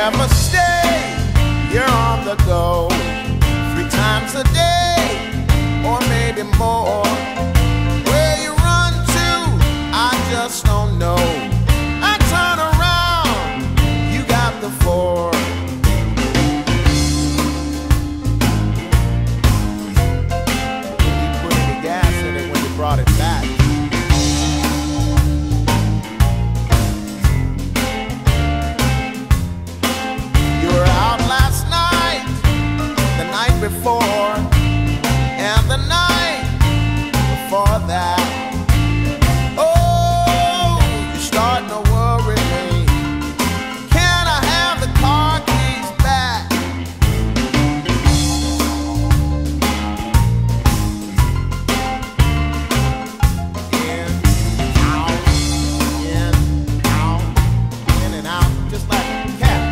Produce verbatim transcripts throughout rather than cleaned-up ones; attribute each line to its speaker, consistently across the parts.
Speaker 1: never stay, you're on the go. Three times a day, or maybe more. Where you run to, I just don't know. I turn around, you got the four. You put the gas in it when you brought it back. Before and the night before that, oh, you're starting to worry me. Can I have the car keys back? In, out, in, out, in and out, just like a cat.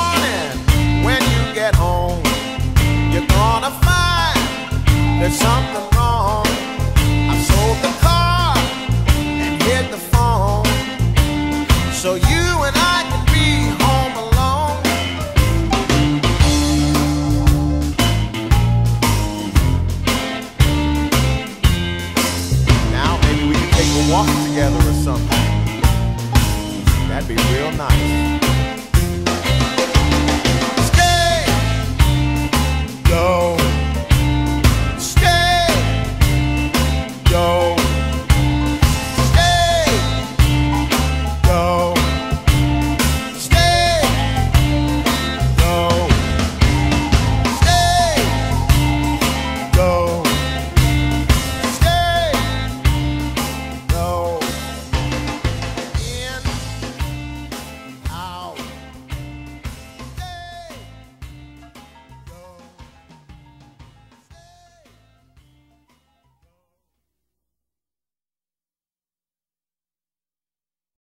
Speaker 1: There's something